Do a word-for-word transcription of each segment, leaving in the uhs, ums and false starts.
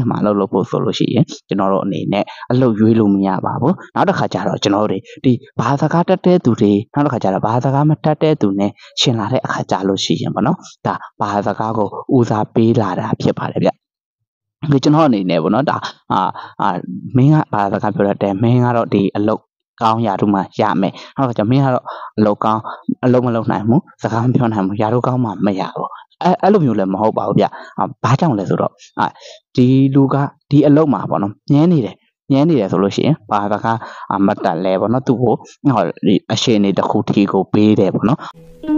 မှာအလုပ်လုပ်ဖို့ဆိုလို့ရှိရင်ကျွန်တော်တို့အနေနဲ့အလုပ်ရွေးလို့မရပါဘူးနောက်တစ်ခါကျတော့ကျွန်တော်တို့ဒီဘာစကားတက်တဲ့သူတွေနောက်တစ်ခါကျတော့ဘာစကားမတက်တဲ့သူနဲ့ရှင်လာတဲ့အခါကြလို့ရှိရင်ပေါ့နော်ဒါဘာစကားကိုဦးစားပေးလာတာဖြစ်ပါတယ်ဗျဒီကျွန်တော်အနေနဲ့ပေါ့နော်ဒါအာအာမင်းကဘာစကားပြောတတ်တယ်မင်းကတော့ဒီအလုပ်ကောင်းရာတို့မှရမယ်ဟုတ်ကဲ့ကျွန်တော်မင်းကတော့အလုပ်ကောင်းအလုပ်မလုပ်နိုင်ဘူးစကားမပြောနိုင်ဘူးရာတို့ကောင်းမှမရဘူးအဲအဲ့လိုမျိုးလည်းမဟုတ်ပါဘူးဗျဘာကြောင့်လဲဆိုတော့အာဒီလူကဒီအလုပ်မှာပေါ့နော်ညင်းနေတယ်ညင်းနေတယ်ဆိုလို့ရှိရင်ဘာစကားမတတ်လဲပေါ့နော်သူ့ကိုဟောဒီအရှင်နေတစ်ခုထီကိုပေးတယ်ပေါ့နော်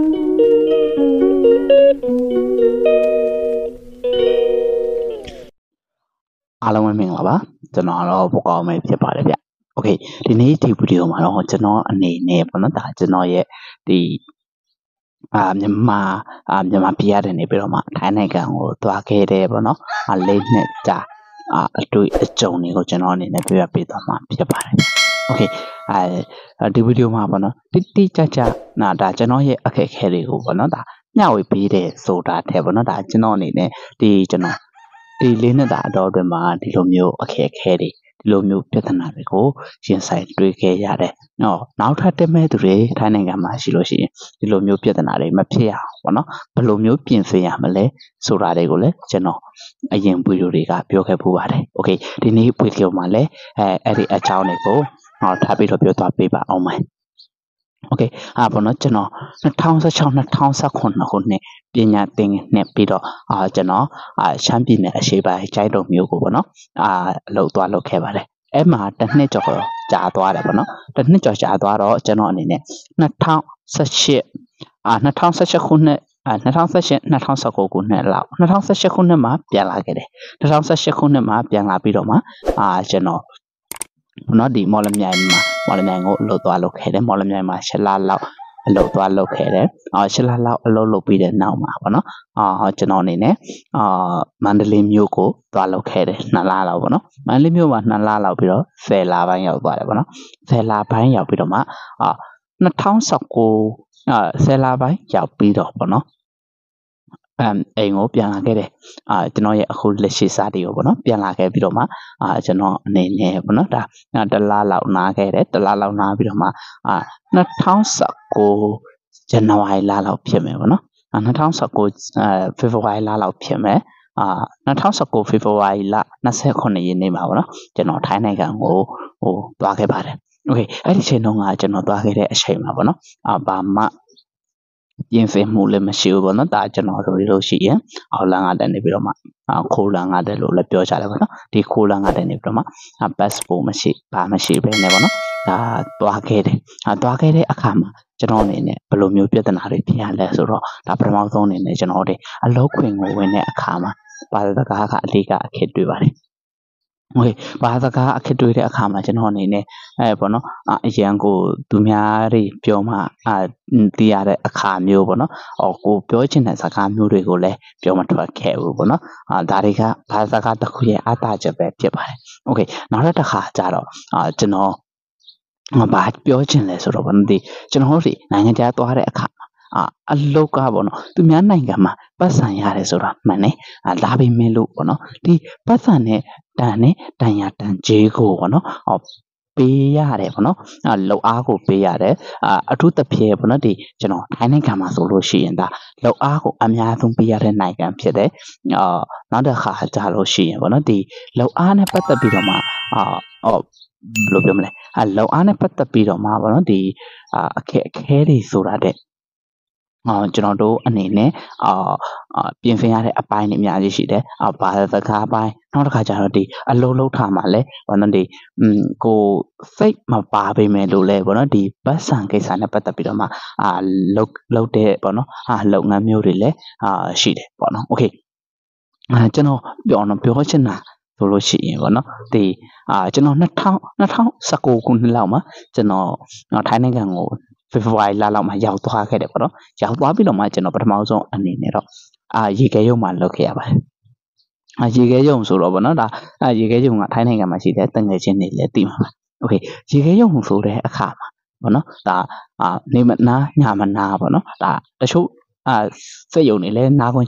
အားလုံးပဲမင်္ဂလာပါကျွန်တော်တော့ပိုကောင်းမယ်ဖြစ်ပါတယ်ဗျโอเคဒီနေ့ဒီဗီဒီယိုမှာတော့ကျွန်တော်အနေနဲ့ပေါ့နော်ဒါကျွန်တော်ရဲ့ဒီအာမြန်မာအာမြန်မာပြည်ရတယ်နေပြီးတော့မှထိုင်းနိုင်ငံကိုသွားခဲ့တယ်ပေါ့နော်အလေးနှစ်ကြာအာအတွေ့အကြုံတွေကိုကျွန်တော်အနေနဲ့ပြပြပေးသွားမှာဖြစ်ပါတယ်โอเคအဲဒီဗီဒီယိုမှာပေါ့နော်တိတိကျကျနာဒါကျွန်တော်ရဲ့အခက်အခဲတွေကိုပေါ့နော်ဒါမျှဝေပေးတယ်ဆိုတာတဲ့ပေါ့နော်ဒါကျွန်တော်အနေနဲ့ဒီကျွန်တော်ဒီလေးနှစ်တာအတော်အတွင်းမှာဒီလိုမျိုးအခက်အခဲတွေဒီလိုမျိုးပြဿနာတွေကိုရင်ဆိုင်တွေ့ခဲ့ရတယ်။နော်နောက်ထပ်တက်မဲ့သူတွေထိုင်းနိုင်ငံမှာရှိလို့ရှိရင်ဒီလိုမျိုးပြဿနာတွေမဖြစ်အောင်ပေါ့နော်ဘယ်လိုမျိုးပြင်ဆင်ရမလဲဆိုတာတွေကိုလည်းကျွန်တော်အရင်ဗီဒီယိုတွေကပြောခဲ့ပူပါတယ်။ Okay ဒီနေ့ဗီဒီယိုမှာလည်းအဲအဲ့ဒီအကြောင်းတွေကိုဟောထားပြီးတော့ပြောသွားပေးပါအောင်မယ်။ Okay အဲ့ပေါ့နော်ကျွန်တော်၂၀၁၆ ၂၀၁၇ခုနှစ်ပညာသင်နှစ်ပြီးတော့အာကျွန်တော်အာရှမ်းပြည်နယ်အရှေ့ပိုင်းကျိုင်းတုံမြို့ကိုပေါ့နော်အာလှုပ်သွားလှုပ်ခဲ့ပါတယ်အဲ့မှာတစ်နှစ်ကျော်ကြာသွားတယ်ပေါ့နော်တစ်နှစ်ကျော်ကြာသွားတော့ကျွန်တော်အနေနဲ့၂၀၁၈အာ၂၀၁၈ခုနှစ်အဲ၂၀၁၈ ၂၀၁၉ခုနှစ်လောက်၂၀၁၈ခုနှစ်မှာပြန်လာခဲ့တယ်၂၀၁၈ခုနှစ်မှာပြန်လာပြီးတော့မှအာကျွန်တော်နော်ဒီမော်လမြိုင်မှာမော်လမြိုင်ကိုလှုပ်သွားလှုပ်ခဲ့တယ်မော်လမြိုင်မှာရှစ်လလောက်အလုပ်သွားလုပ်ခဲ့တယ်အာရှစ်လလောက်အလုပ်လုပ်ပြီးတဲ့နောက်မှာပေါ့နော်အာကျွန်တော်အနေနဲ့အာမန္တလေးမြို့ကိုသွားလုပ်ခဲ့တယ်နှစ်လလောက်ပေါ့နော်မန္တလေးမြို့မှာနှစ်လလောက်ပြီးတော့ဆယ်လပိုင်းရောက်သွားတယ်ပေါ့နော်ဆယ်လပိုင်းရောက်ပြီးတော့မှအာ၂၀၁၉အာဆယ်လပိုင်းရောက်ပြီးတော့ပေါ့နော်အမ်အိမ်ကိုပြန်လာခဲ့တယ်အာကျွန်တော်ရဲ့အခုလက်ရှိစားတီကိုပေါ့နော်ပြန်လာခဲ့ပြီးတော့မှအာကျွန်တော်အနေနဲ့ပေါ့နော်ဒါတလားလောက်နားခဲ့တယ်တလားလောက်နားပြီးတော့မှအာ၂၀၁၉ဇန်နဝါရီလလောက်ဖြစ်မယ်ပေါ့နော်၂၀၁၉အဲဖေဖော်ဝါရီလလောက်ဖြစ်မယ်အာ၂၀၁၉ဖေဖော်ဝါရီလ၂၈ရက်နေ့မှာပေါ့နော်ကျွန်တော်ထိုင်းနိုင်ငံကိုဟိုသွားခဲ့ပါတယ်โอเคအဲ့ဒီချိန်တုန်းကကျွန်တော်သွားခဲ့တဲ့အချိန်မှာပေါ့နော်အာဘာမှပြင်ဆင်မှုလည်းမရှိဘူးပေါ့နော်ဒါကျွန်တော်တို့လို့ရှိရင်အောက်လမ်းကတည်းကနေပြီးတော့မှခိုးလမ်းကတည်းလို့လည်းပြောကြတယ်ပေါ့နော်ဒီခိုးလမ်းကတည်းနေပြီးတော့မှ passport မရှိဘာမရှိဘဲနဲ့ပေါ့နော်ဒါသွားခဲ့တယ်အဲသွားခဲ့တဲ့အခါမှာကျွန်တော်အနေနဲ့ဘယ်လိုမျိုးပြဿနာတွေဖြစ်ရလဲဆိုတော့ဒါပထမဆုံးအနေနဲ့ကျွန်တော်တို့အလုပ်ခွင်ကိုဝင်တဲ့အခါမှာဘာသာစကားကအဓိကအခက်တွေ့ပါတယ်โอเคဘာသာစကားအခက်တွေ့တဲ့အခါမှာကျွန်တော်အနေနဲ့အဲပေါ့နော်အရန်ကိုသူများတွေပြောမှအာသိရတဲ့အခါမျိုးပေါ့နော်အော်ကိုပြောချင်တဲ့စကားမျိုးတွေကိုလည်းပြောမထွက်ခဲ့ဘူးပေါ့နော်အာဒါတွေကဘာသာစကားတစ်ခုရဲ့အတားချက်ပဲဖြစ်ပါတယ်โอเคနောက်တစ်ခါကျတော့အာကျွန်တော်ဘာပြောချင်လဲဆိုတော့ဘာလို့ဒီကျွန်တော်တို့နိုင်ငံခြားသွားတဲ့အခါအာအလုတ်ကပေါ့နော်သူများနိုင်ငံမှာပတ်စံရတယ်ဆိုတာမှန်တယ်အာလာပေမဲ့လို့ပေါ့နော်ဒီပတ်စံနဲ့တန်နဲ့တန်ရတန်ဂျေးကိုပေါ့နော်ဟောပေးရတယ်ပေါ့နော်အာလောက်အားကိုပေးရတယ်အာအထူးသဖြင့်ပေါ့နော်ဒီကျွန်တော်ထိုင်းနိုင်ငံမှာဆိုလို့ရှိရင်ဒါလောက်အားကိုအများဆုံးပေးရတဲ့နိုင်ငံဖြစ်တယ်အာနောက်တစ်ခါကြာလို့ရှိရင်ပေါ့နော်ဒီလောက်အားနဲ့ပတ်သက်ပြီးတော့မှအာဟောဘယ်လိုပြောမလဲအလောက်အားနဲ့ပတ်သက်ပြီးတော့မှပေါ့နော်ဒီအာအခက်အခဲတွေဆိုတာတဲ့အာကျွန်တော်တို့အနေနဲ့အာပြင်ဆင်ရတဲ့အပိုင်းတွေအများကြီးရှိတယ်အာဘာသာစကားပိုင်းနောက်တစ်ခါကျတော့ဒီအလုံးလုံးထားမှာလဲဘာလို့ဒီอืมကိုစိတ်မပါပေမဲ့လို့လဲဘောနော်ဒီဘတ်ဆန်ကိစ္စနဲ့ပတ်သက်ပြီးတော့မှအာလုတ်လုတ်တဲ့ဘောနော်အာလုပ်ငန်းမျိုးတွေလည်းအာရှိတယ်ပေါ့နော်โอเคအာကျွန်တော်ပြောတော့ပြောချင်တာဆိုလို့ရှိရင်ပေါ့နော်ဒီအာကျွန်တော်၂၀၁၉ခုနှစ်လောက်မှာကျွန်တော်ထိုင်းနိုင်ငံကိုဖေဖော်ဝါရီလလောက်မှာရောက်သွားခဲ့တယ်ပေါ့နော်ရောက်သွားပြီးတော့မှကျွန်တော်ပထမဆုံးအနေနဲ့တော့အာရေခဲရုံမှာလုပ်ခဲ့ရပါတယ်အာရေခဲရုံဆိုတော့ပေါ့နော်ဒါအာရေခဲရုံကထိုင်းနိုင်ငံမှာရှိတဲ့တငယ်ချင်းတွေလည်းသိမှာပါโอเคရေခဲရုံဆိုတဲ့အခါမှာပေါ့နော်ဒါအာနေမနာညမနာပေါ့နော်ဒါတချို့အာစက်ရုံတွေလည်းနားခွင့်ရှိတယ်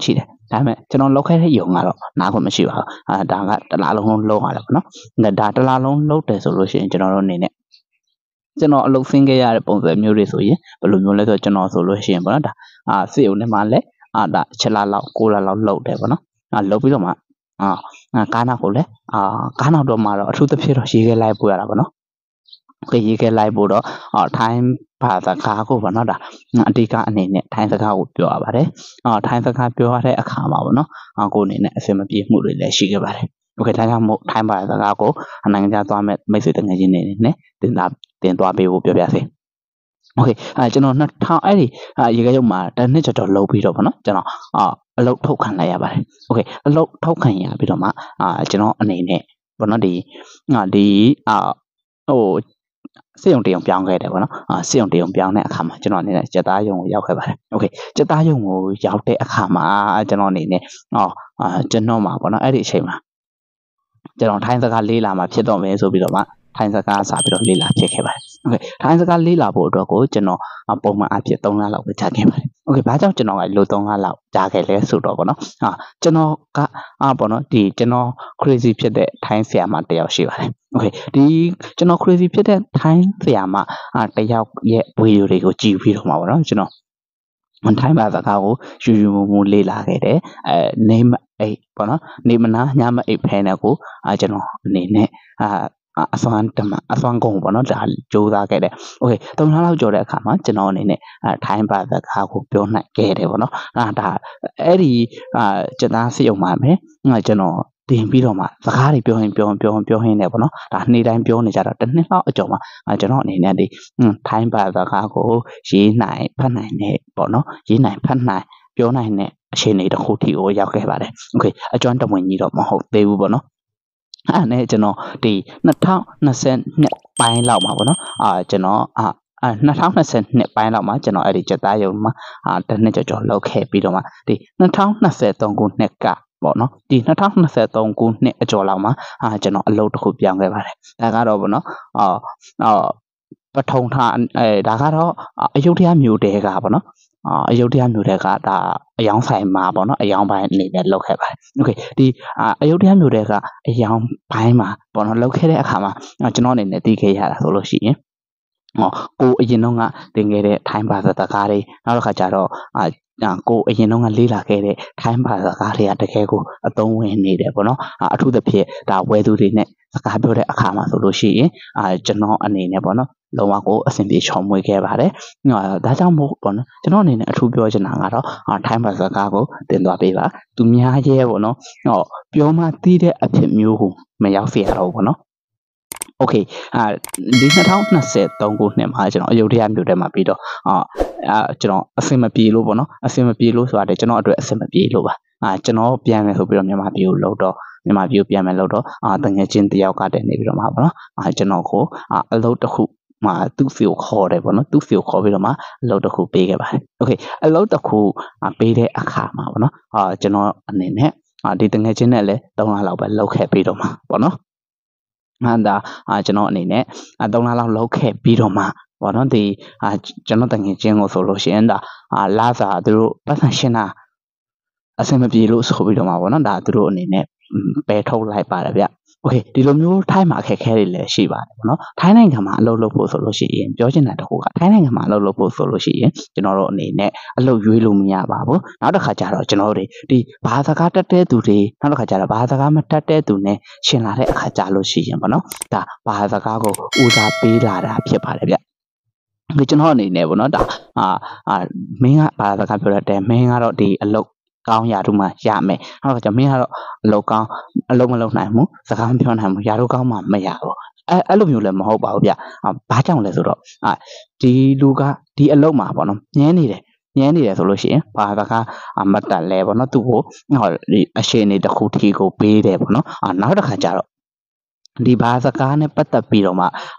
ဒါပေမဲ့ကျွန်တော်လောက်ခဲ့တဲ့ယုံကတော့နားခွင့်မရှိပါဘူးအာဒါကတလားလုံးလုံးလုံးရတယ်ပေါ့နော်ဒါတလားလုံးလုံးတယ်ဆိုလို့ရှိရင်ကျွန်တော်တို့အနေနဲ့ကျွန်တော်အလုပ်ဆင်းခဲ့ရတဲ့ပုံစံမျိုးတွေဆိုရင်ဘယ်လိုမျိုးလဲဆိုတော့ကျွန်တော်ဆိုလို့ရှိရင်ပေါ့နော်ဒါအာစေုံနဲ့မှလည်းအာဒါချက်လာလောက်ကိုလာလောက်လောက်တယ်ပေါ့နော်အာလောက်ပြီးတော့မှအာကားနောက်ကိုလည်းအာကားနောက်တော့မှတော့အထူးသဖြင့်တော့ရေးခဲလိုက်ပို့ရတာပေါ့နော်ခေရေးခဲလိုက်ပို့တော့အာထိုင်းဘာသာကားကိုပေါ့နော်ဒါအတိကအနေနဲ့ထိုင်းစကားကိုပြောရပါတယ်အာထိုင်းစကားပြောရတဲ့အခါမှာပေါ့နော်အာကိုအနေနဲ့အဆင်မပြေမှုတွေလည်းရှိခဲ့ပါတယ်โอเคဒါကြောင့်မို့ထိုင်းဘာသာစကားကိုနိုင်ငံခြားသွားမဲ့မိတ်ဆွေတငယ်ချင်းတွေနဲ့တင်တာတင်သွားပေးဖို့ပြောပြစေโอเคအဲကျွန်တော်နှစ်ထောင်အဲ့ဒီရေခဲရုံမှာတစ်နှစ်ကျော်ကျော်လုပ်ပြီးတော့ပေါ့နော်ကျွန်တော်အာအလုပ်ထုတ်ခံလိုက်ရပါတယ်โอเคအလုပ်ထုတ်ခံရပြီးတော့မှအာကျွန်တော်အနေနဲ့ပေါ့နော်ဒီအာဒီအာဟိုစေုံတရုံပြောင်းခဲ့တယ်ပေါ့နော်အာစေုံတရုံပြောင်းတဲ့အခါမှာကျွန်တော်အနေနဲ့စက်သားရုံကိုရောက်ခဲ့ပါတယ်โอเคစက်သားရုံကိုရောက်တဲ့အခါမှာကျွန်တော်အနေနဲ့အော်အာကျွန်တော်မှာပေါ့နော်အဲ့ဒီအချိန်မှာကျွန်တော်ထိုင်းစကားလေးလာမှာဖြစ်တော့မယ်ဆိုပြီးတော့မှထိုင်းစကားစာပြီးတော့လေးလာဖြစ်ခဲ့ပါတယ်โอเคထိုင်းစကားလေးလာဖို့အတွက်ကိုကျွန်တော်ပုံမှန်အဖြစ်သုံးလလောက်ပဲကြာခဲ့ပါတယ်โอเคဘာကြောင့်ကျွန်တော်ကလိုသုံးလလောက်ကြာခဲ့လဲဆိုတော့ပေါ့နော်အာကျွန်တော်ကအာပေါ့နော်ဒီကျွန်တော် crazy ဖြစ်တဲ့ထိုင်းဆရာမတယောက်ရှိပါတယ်โอเคဒီကျွန်တော် crazy ဖြစ်တဲ့ထိုင်းဆရာမအာတယောက်ရဲ့ဗီဒီယိုတွေကိုကြည့်ပြီးတော့မှာပေါ့နော်ကျွန်တော်ထိုင်းဘာသာကိုယူယူမူမူလေးလာခဲ့တယ်အဲနေမအိတ်ပေါ့နော်နေမနာညမအိတ်ဖဲနဲ့ကိုအာကျွန်တော်အနေနဲ့အာအစွမ်းတမအစွမ်းကုန်ပေါ့နော်ဒါကြိုးစားခဲ့တယ်โอเคသုံးလလောက်ကြော်တဲ့အခါမှာကျွန်တော်အနေနဲ့အဲထိုင်းဘာသာကိုပြောနိုင်ခဲ့တယ်ပေါ့နော်အာဒါအဲ့ဒီအာကျွန်တော်စိတ်အောင်ပါမယ်ငါကျွန်တော်တင်ပြီးတော့မှစကားတွေပြောရင်ပြောရင်ပြောရင်ပြောရင်လည်းပေါ့နော်ဒါနေ့တိုင်းပြောနေကြတော့တစ်နှစ်လောက်အကျော်မှာကျွန်တော်အနေနဲ့ဒီထိုင်းဘာသာကိုရေးနိုင်ဖတ်နိုင်နေပေါ့နော်ရေးနိုင်ဖတ်နိုင်ပြောနိုင်တဲ့အခြေအနေတစ်ခုထိကိုရောက်ခဲ့ပါတယ်โอเคအကျွမ်းတဝင်ကြီးတော့မဟုတ်သေးဘူးပေါ့နော်အဲ့နဲ့ကျွန်တော်ဒီနှစ်ထောင်နှစ်ဆပိုင်းလောက်မှာပေါ့နော်အာကျွန်တော်အာနှစ်ထောင်နှစ်ဆပိုင်းလောက်မှာကျွန်တော်အဲ့ဒီစက်သားရုံမှာအာတစ်နှစ်ကျော်ကျော်လောက်ခဲ့ပြီးတော့မှဒီနှစ်ထောင်နှစ်သုံးခုနှစ်ကပေါ့နော်ဒီနှစ်ထောင်နှစ်သုံးခုနှစ်အကျော်လောက်မှာအာကျွန်တော်အလုပ်တစ်ခုပြောင်းခဲ့ပါတယ်ဒါကတော့ပေါ့နော်အာအာပထုံထားအဲဒါကတော့အယုဒ္ဓယမြို့တဲကပေါ့နော်အာအယုဒ္ဓယမြို့တဲကဒါအယောင်ဆိုင်မှာပေါ့နော်အယောင်ပိုင်းအနေနဲ့လောက်ခဲ့ပါတယ်โอเคဒီအယုဒ္ဓယမြို့တဲကအယောင်ပိုင်းမှာပေါ့နော်လောက်ခဲ့တဲ့အခါမှာကျွန်တော်အနေနဲ့သိခဲ့ရတာဆိုလို့ရှိရင်ဟောကိုအရင်တော့ကတင်ခဲ့တဲ့ထိုင်းဘာသာစကားတွေနောက်တစ်ခါကျတော့အာကိုအရင်တော့ကလေးလာခဲ့တဲ့ထိုင်းဘာသာစကားတွေကတကယ်ကိုအသုံးဝင်နေတယ်ပေါ့နော်အထူးသဖြင့်ဒါဝယ်သူတွေနဲ့စကားပြောတဲ့အခါမှာဆိုလို့ရှိရင်အာကျွန်တော်အနေနဲ့ပေါ့နော်လုံးဝကိုအဆင်ပြေချော်မွေ့ခဲ့ပါတယ်ဒါကြောင့်မို့ပေါ့နော်ကျွန်တော်အနေနဲ့အထူးပြောချင်တာကတော့ထိုင်းဘာသာစကားကိုတင်သွားပေးပါသူများရဲ့ပေါ့နော်ဟောပြောမှသိတဲ့အဖြစ်မျိုးကိုမရောက်စေရတော့ဘူးပေါ့နော်โอเคအာဒီနှစ်ထောင်နှစ်သုံးခုနှစ်မှာကျွန်တော်အယုဒ္ဓယမြို့ထဲမှာပြီးတော့အာကျွန်တော်အဆင်မပြေလို့ပေါ့နော်အဆင်မပြေလို့ဆိုတာကျွန်တော်အတွက်အဆင်မပြေလို့ပါအာကျွန်တော်ပြန်မယ်ဆိုပြီးတော့မြန်မာပြည်ကိုလောက်တော့မြန်မာပြည်ကိုပြန်မယ်လို့တော့အာတငယ်ချင်းတယောက်ကတည်းနေပြီးတော့မှာပေါ့နော်အာကျွန်တော်ကိုအာအလုပ်တစ်ခုမှာသူ့ဖီကိုခေါ်တယ်ပေါ့နော်သူ့ဖီကိုခေါ်ပြီးတော့မှအလုပ်တစ်ခုပေးခဲ့ပါတယ်โอเคအလုပ်တစ်ခုပေးတဲ့အခါမှာပေါ့နော်အာကျွန်တော်အနေနဲ့အာဒီတငယ်ချင်းနဲ့လည်းသုံးလလောက်ပဲလုပ်ခဲ့ပြီးတော့မှာပေါ့နော်ဟာဒါအာကျွန်တော်အနေနဲ့အသုံးလလောက်လုပ်ခဲ့ပြီးတော့မှပေါ့နော်ဒီအာကျွန်တော်တငယ်ချင်းကိုဆိုလို့ရှိရင်ဒါအာလာစာသူတို့ပတ်စံရှင်းတာအဆင်မပြေလို့ဆိုပြီးတော့မှပေါ့နော်ဒါသူတို့အနေနဲ့ပယ်ထုတ်လိုက်ပါတယ်ဗျโอเคဒီလိုမျိုးထိုင်းမှာအခက်အခဲတွေလည်းရှိပါတယ်ပေါ့နော်ထိုင်းနိုင်ငံမှာအလုပ်လုပ်ဖို့ဆိုလို့ရှိရင်ပြောချင်တာတခုကထိုင်းနိုင်ငံမှာအလုပ်လုပ်ဖို့ဆိုလို့ရှိရင်ကျွန်တော်တို့အနေနဲ့အလုပ်ရွေးလို့မရပါဘူးနောက်တစ်ခါကျတော့ကျွန်တော်တို့ဒီဘာသာစကားတက်တဲ့သူတွေနောက်တစ်ခါကျတော့ဘာသာစကားမတက်တဲ့သူနဲ့ရှင်လာတဲ့အခါကျလို့ရှိရင်ပေါ့နော်ဒါဘာသာစကားကိုဦးစားပေးလာတာဖြစ်ပါတယ်ဗျဒီကျွန်တော်အနေနဲ့ပေါ့နော်ဒါအာအာမင်းကဘာသာစကားပြောတတ်တယ်မင်းကတော့ဒီအလုပ်ကောင်းရာထူးမှာရမယ်။ဟုတ်ကဲ့မင်းကတော့အလုပ်ကောင်းအလုပ်မလုပ်နိုင်ဘူးစကားမပြောနိုင်ဘူးရာထူးကောင်းမှမရဘူး။အဲအဲ့လိုမျိုးလည်းမဟုတ်ပါဘူးဗျ။ဘာကြောင့်လဲဆိုတော့အာဒီလူကဒီအလုပ်မှာပေါ့နော်ညင်းနေတယ်ညင်းနေတယ်ဆိုလို့ရှိရင်ဘာသာကမတ်တက်လဲပေါ့နော်သူ့ကိုဟောဒီအရှိန်နေတစ်ခုထီကိုပေးတယ်ပေါ့နော်။အာနောက်တစ်ခါကျတော့ဒီဘာသာစကားနဲ့ပတ်သက်ပြီးတော့မှ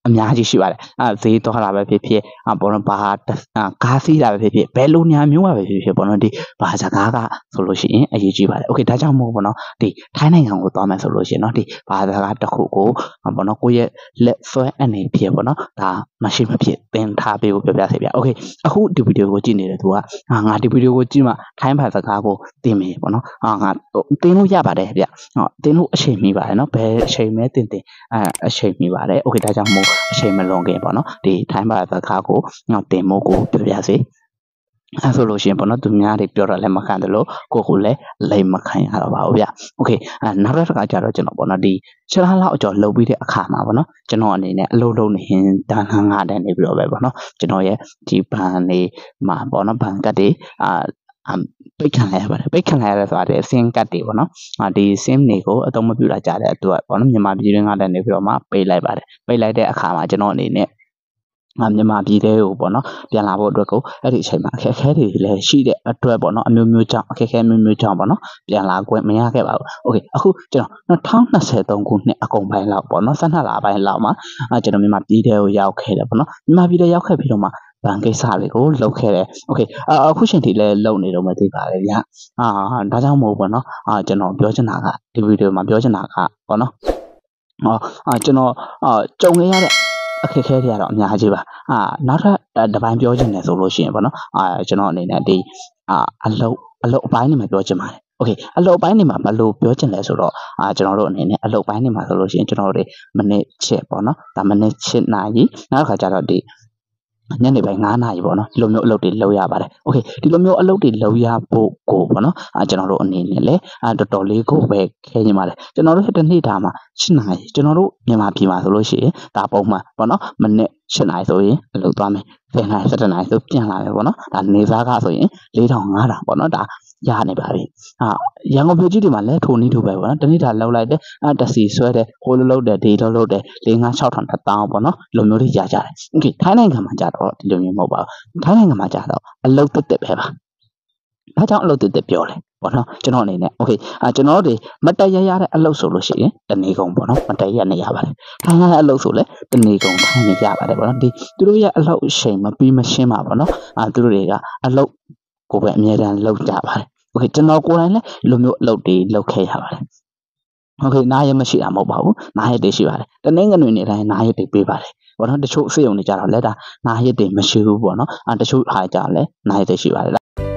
အများကြီးရှိပါတယ်အဲဈေးသွားတာပဲဖြစ်ဖြစ်အပေါ်တော့ဘာကားစီးတာပဲဖြစ်ဖြစ်ဘယ်လိုညာမျိုးပါပဲဖြစ်ဖြစ်ပေါ့နော်ဒီဘာစကားကဆိုလို့ရှိရင်အရေးကြီးပါတယ်โอเคဒါကြောင့်မို့ပေါ့နော်ဒီထိုင်းနိုင်ငံကိုသွားမယ်ဆိုလို့ရှိရင်เนาะဒီဘာစကားတစ်ခုကိုပေါ့နော်ကိုယ့်ရဲ့လက်ဆွဲအနေဖြစ်ပေါ့နော်ဒါမရှိမဖြစ်သင်ထားပေးဖို့ပြောပြစေဗျာโอเคအခုဒီဗီဒီယိုကိုကြည့်နေတဲ့သူကဟာငါဒီဗီဒီယိုကိုကြည့်မှထိုင်းဘာစကားကိုသင်မယ်ပေါ့နော်ဟာငါသင်လို့ရပါတယ်ဗျဟောသင်လို့အချိန်မီပါတယ်เนาะဘယ်အချိန်မဲသင်သင်အဲအချိန်မီပါတယ်โอเคဒါကြောင့်မို့အချိန်မလွန်ခင်ပေါ့နော်ဒီထိုင်းဘာစကားကိုငါသင်မို့ကိုပြောပြစေအဲဆိုလို့ရှိရင်ပေါ့နော်သူများတွေပြောတော့လည်းမခံတယ်လို့ကိုကိုလည်းလိမ်မခံရတော့ပါဘူးဗျโอเคအဲနောက်တစ်ခါကျတော့ကျွန်တော်ပေါ့နော်ဒီခြေလားလောက်အကျော်လှုပ်ပြီးတဲ့အခါမှာပေါ့နော်ကျွန်တော်အနေနဲ့အလုပ်လုပ်နေရင်တန်းဟန်းငါတန်းနေပြီးတော့ပဲပေါ့နော်ကျွန်တော်ရဲ့ဒီဘန်နေမှာပေါ့နော်ဘန်ကတ်တွေအာပိတ်ခံလိုက်ရပါတယ်ပိတ်ခံလိုက်ရတဲ့ဆိုတာဒီစင်ကတ်တွေပေါ့နော်အာဒီစင်တွေကိုအသုံးမပြုလာကြတဲ့အတွက်ပေါ့နော်မြန်မာပြည်တွင်းကတည်းကနေပြီးတော့မှပိတ်လိုက်ပါတယ်ပိတ်လိုက်တဲ့အခါမှာကျွန်တော်အနေနဲ့အမြန်မာပြည်သေးကိုပေါ့နော်ပြန်လာဖို့အတွက်ကိုအဲ့ဒီအချိန်မှာအခက်အခဲတွေလည်းရှိတဲ့အတွက်ပေါ့နော်အမျိုးမျိုးကြောင့်အခက်အခဲမျိုးမျိုးကြောင့်ပေါ့နော်ပြန်လာခွင့်မရခဲ့ပါဘူးโอเคအခုကျွန်တော်၂၀၂၃ခုနှစ်အကုန်ပိုင်းလောက်ပေါ့နော်၁၂လပိုင်းလောက်မှာအဲကျွန်တော်မြန်မာပြည်သေးကိုရောက်ခဲ့တယ်ပေါ့နော်မြန်မာပြည်သေးရောက်ခဲ့ပြီးတော့မှဘန်ကိစ္စတွေကိုလုပ်ခဲ့တယ်โอเคအခုချိန်ထိလည်းလုပ်နေတော့မသိပါလေဗျာအာဒါကြောင့်မို့ပေါ့နော်အာကျွန်တော်ပြောချင်တာကဒီဗီဒီယိုမှာပြောချင်တာကပေါ့နော်ဟောအာကျွန်တော်အာကြုံခဲ့ရတဲ့အခက်အခဲတွေကတော့အများကြီးပါအာနောက်ထပ်တစ်ပိုင်းပြောချင်တယ်ဆိုလို့ရှိရင်ပေါ့နော်အာကျွန်တော်အနေနဲ့ဒီအာအလုပ်အလုပ်အပိုင်းနေမှာပြောချင်ပါတယ်โอเคအလုပ်ပိုင်းနေမှာဘယ်လိုပြောချင်လဲဆိုတော့အာကျွန်တော်တို့အနေနဲ့အလုပ်ပိုင်းနေမှာဆိုလို့ရှိရင်ကျွန်တော်တို့မိနစ်ချက်ပေါ့နော်ဒါမိနစ်ချက်နာရီနောက်တစ်ခါကျတော့ဒီညနေပိုင်း၅နာရီပေါ့နော်ဒီလိုမျိုးအလုပ်တွေလုပ်ရပါတယ်โอเคဒီလိုမျိုးအလုပ်တွေလုပ်ရဖို့ကိုပေါ့နော်အာကျွန်တော်တို့အနေနဲ့လည်းအာတော်တော်လေးကိုပဲခဲနေပါတယ်ကျွန်တော်တို့တစ်နေ့တာမှာ၈နာရီကျွန်တော်တို့မြန်မာပြည်မှာဆိုလို့ရှိရင်ဒါပုံမှန်ပေါ့နော်မိနစ်၈နာရီဆိုရင်အလုပ်သွားမယ်၁၀နာရီ၁၁နာရီဆိုပြန်လာမယ်ပေါ့နော်ဒါနေစားကဆိုရင်၄ထောင်၅ထောင်ပေါ့နော်ဒါရနေပါပြီအာရန်ကုန်ပြည်ကြီးတွေမှာလည်းထိုနည်းထိုးပဲပေါ့နော်တနေ့တာလောက်လိုက်တယ်အာတစီဆွဲတယ်ဟိုလိုလုပ်တယ်ဒီလိုလုပ်တယ်၄၅၆ထောင်တစ်တောင်းပေါ့နော်လိုမျိုးတွေရကြတယ်โอเคထိုင်းနိုင်ငံမှာကြတော့ဒီလိုမျိုးမဟုတ်ပါဘူးထိုင်းနိုင်ငံမှာကြတော့အလုပ်တက်တက်ပဲပါဒါကြောင့်အလုပ်တက်တက်ပြောတယ်ပေါ့နော်ကျွန်တော်အနေနဲ့โอเคအာကျွန်တော်တို့မတရရတဲ့အလုပ်ဆိုလို့ရှိရင်တနေကုန်ပေါ့နော်မတရရနေရပါတယ်ထိုင်းရတဲ့အလုပ်ဆိုလည်းတနေကုန်ထိုင်းနေရပါတယ်ပေါ့နော်ဒီသူတို့ရဲ့အလုပ်အချိန်မပြီးမရှင်းပါပေါ့နော်အာသူတို့တွေကအလုပ်ကိုပဲအမြဲတမ်းလုပ်ကြပါတယ်โอเคကျွန်တော်ကိုယ်တိုင်လည်းဒီလိုမျိုးအလုပ်တွေလုပ်ခဲ့ရပါတယ်โอเคနားရမရှိတာမဟုတ်ပါဘူးနားရတွေရှိပါတယ်တနင်္ဂနွေနေ့တိုင်းနားရတွေပေးပါတယ်ဘောနော်တချို့စေုံနေကြတော့လက်တာနားရတွေမရှိဘူးပေါ့နော်အာတချို့ဟာကြလည်းနားရတွေရှိပါတယ်